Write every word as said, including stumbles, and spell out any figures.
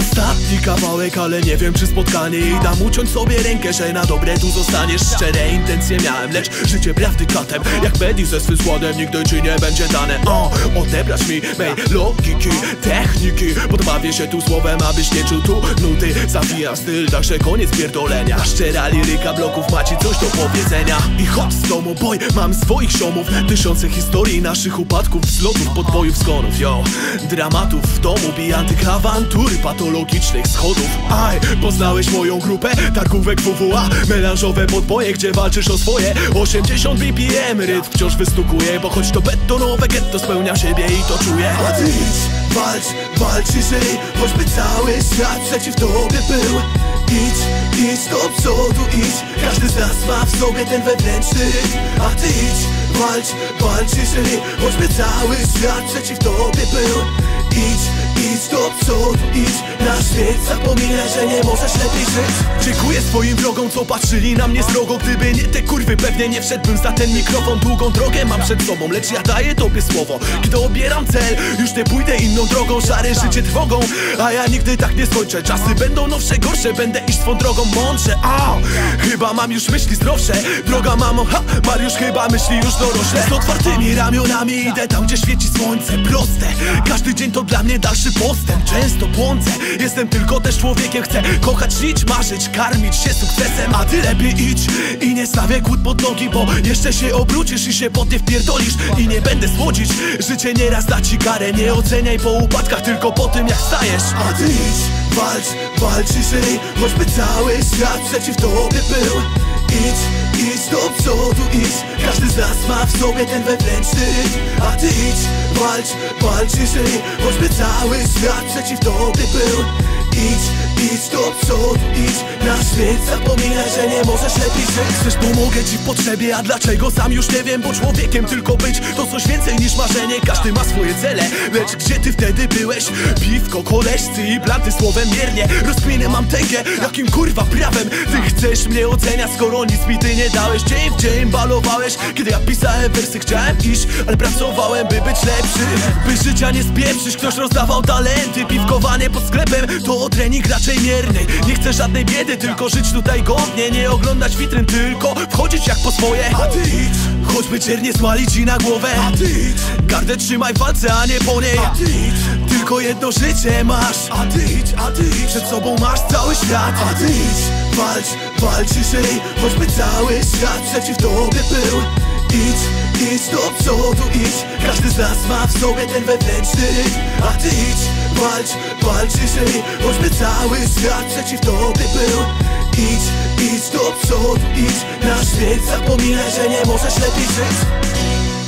ostatni kawałek, ale nie wiem czy spotkanie. I dam uciąć sobie rękę, że na dobre tu zostaniesz. Szczere intencje miałem, lecz życie prawdy katem. Jak Medi ze swym składem nigdy ci nie będzie dane. O, odebrać mi mej logiki, techniki. Podbawię się tu słowem, abyś nie czuł tu nuty. Zawijam styl, także koniec pierdolenia. Szczera liryka bloków, macie coś do powiedzenia. I chodź z domu, boy, mam swoich ziomów. Tysiące historii naszych upadków, zlotów, podbojów, skonów, yo. Dramatów w domu, bijantyk awantury, patologicznych schodów. Aj, poznałeś moją grupę? Targówek W W A, melanżowe podboje, gdzie walczysz o swoje. Osiemdziesiąt B P M, rytm wciąż wystukuje. Bo choć to betonowe getto, spełniam siebie i to czuję. A ty idź, walcz, walcz i żyj, choćby cały świat przeciw tobie był. Idź, idź do przodu, idź. Każdy z nas ma w sobie ten wewnętrzny rytm. A ty idź, walcz, walcz i żyj, choćby cały świat przeciw tobie był. Idź, idź do przodu, idź. Na świat zapominaj, że nie możesz lepiej żyć. Dziękuję swoim wrogom, co patrzyli na mnie srogo. Gdyby nie te kurwy, pewnie nie wszedłbym za ten mikrofon. Długą drogę mam przed sobą, lecz ja daję tobie słowo. Gdy obieram cel, już nie pójdę inną drogą. Szare życie trwogą, a ja nigdy tak nie skończę. Czasy będą nowsze, gorsze, będę iść swą drogą mądrze. A, chyba mam już myśli zdrowsze. Droga mamo, ha, Mariusz chyba myśli już dorośle. Z otwartymi ramionami idę tam, gdzie świeci słońce. Proste, każdy dzień to dla mnie dalszy postęp. Często błądzę, jestem tylko też człowiekiem. Chcę kochać, śnić, marzyć, karmić się sukcesem. A ty lepiej idź i nie stawiaj kłód pod nogi, bo jeszcze się obrócisz i się pod nie wpierdolisz. I nie będę słodzić, życie nieraz da ci karę. Nie oceniaj po upadkach, tylko po tym jak stajesz. A ty idź, walcz, walcz i żyj, choćby cały świat przeciw tobie był. Idź, idź do przodu, idź. Każdy z nas ma w sobie ten wewnętrzny rytm. A ty idź, walcz, walcz i żyj, choćby cały świat przeciw tobie był. Idź, idź do przodu, idź. Na świat zapominaj, że nie możesz lepiej żyć. Chcesz, pomogę ci w potrzebie, a dlaczego sam już nie wiem. Bo człowiekiem tylko być to coś więcej niż marzenie. Każdy ma swoje cele, lecz gdzie ty wtedy byłeś? Piwko, koleżcy i blanty słowem miernie. Rozkminę mam tęgę, jakim kurwa prawem ty chcesz mnie oceniać, skoro nic mi ty nie dałeś. Dzień w dzień balowałeś, kiedy ja pisałem wersy. Chciałem iść, ale pracowałem, by być lepszy, by życia nie spieprzyć. Ktoś rozdawał talenty, piwkowanie pod sklepem to trening raczej mierny. Nie chcę żadnej biedy, tylko żyć tutaj godnie. Nie oglądać witryn, tylko wchodzić jak po swoje. A ty idź, choćby ciernie smali ci na głowę. A ty idź, gardę trzymaj w walce, a nie po niej. A ty idź, tylko jedno życie masz. A ty idź, a ty idź, przed sobą masz cały świat. A ty idź, walcz, walcz i żyj, choćby cały świat przeciw tobie był. Idź, idź do przodu, idź. Każdy z nas ma w sobie ten wewnętrzny rytm. A ty idź, walcz, walcz i żyj, choćby cały świat przeciw tobie był. Idź, idź do przodu, idź. Na świat zapominaj, że nie możesz lepiej żyć.